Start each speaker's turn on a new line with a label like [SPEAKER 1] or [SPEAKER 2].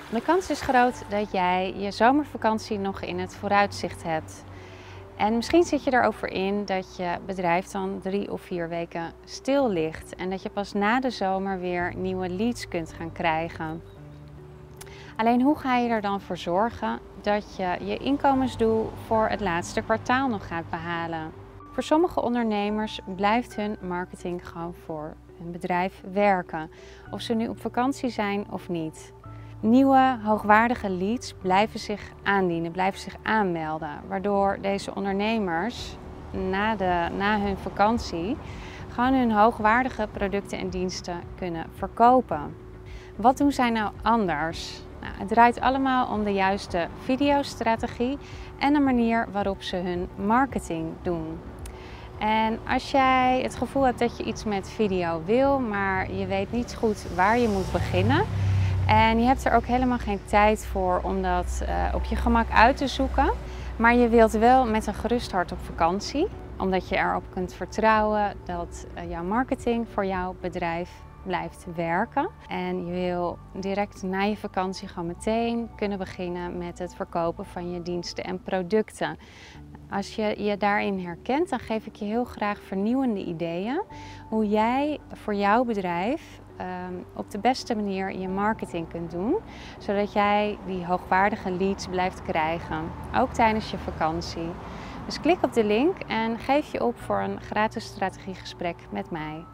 [SPEAKER 1] De kans is groot dat jij je zomervakantie nog in het vooruitzicht hebt. En misschien zit je er ook voor in dat je bedrijf dan 3 of 4 weken stil ligt en dat je pas na de zomer weer nieuwe leads kunt gaan krijgen. Alleen hoe ga je er dan voor zorgen dat je je inkomensdoel voor het laatste kwartaal nog gaat behalen? Voor sommige ondernemers blijft hun marketing gewoon voor hun bedrijf werken, of ze nu op vakantie zijn of niet. Nieuwe, hoogwaardige leads blijven zich aandienen, blijven zich aanmelden, waardoor deze ondernemers na hun vakantie gewoon hun hoogwaardige producten en diensten kunnen verkopen. Wat doen zij nou anders? Nou, het draait allemaal om de juiste videostrategie en de manier waarop ze hun marketing doen. En als jij het gevoel hebt dat je iets met video wil, maar je weet niet goed waar je moet beginnen en je hebt er ook helemaal geen tijd voor om dat op je gemak uit te zoeken, maar je wilt wel met een gerust hart op vakantie, omdat je erop kunt vertrouwen dat jouw marketing voor jouw bedrijf blijft werken. En je wil direct na je vakantie gewoon meteen kunnen beginnen met het verkopen van je diensten en producten. Als je je daarin herkent, dan geef ik je heel graag vernieuwende ideeën hoe jij voor jouw bedrijf op de beste manier je marketing kunt doen, zodat jij die hoogwaardige leads blijft krijgen, ook tijdens je vakantie. Dus klik op de link en geef je op voor een gratis strategiegesprek met mij.